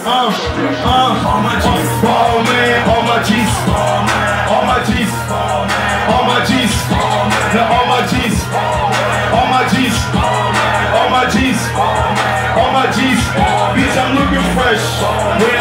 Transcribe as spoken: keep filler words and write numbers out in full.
uh, uh, all my G's, ball man, all my G's, all my G's, all my G's, now all my G's, all my G's, all my G's, all my G's, bitch I'm looking fresh.